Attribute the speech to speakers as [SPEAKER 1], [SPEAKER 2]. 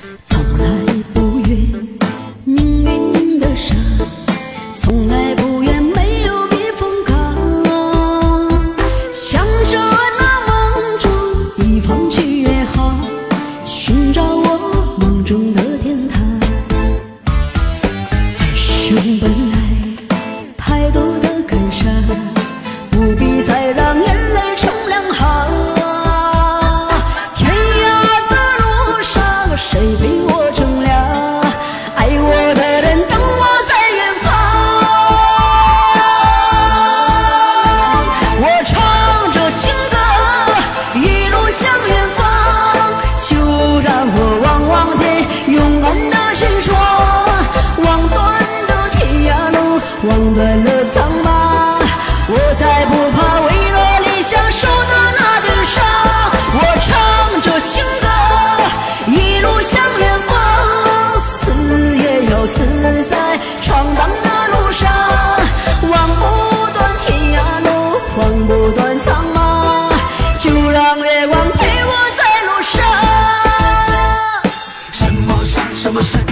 [SPEAKER 1] 从来不怨命运的伤，从来不怨没有避风港。向着那梦中一方去也好，寻找我梦中的天堂。生本来太多的感伤，不必再让眼泪成两行。天涯的路上，谁陪我乘凉？爱我的人等我在远方。我唱着情歌，一路向远方，就让我望望天，勇敢的去闯，望断的天涯路，望断了苍茫。我再不怕为了理想受的那点伤，我唱着情歌，一路向远方，死也要死在闯荡的路上，望不断天涯路，望不断苍茫，就让月光陪我在路上。
[SPEAKER 2] 什么山什么山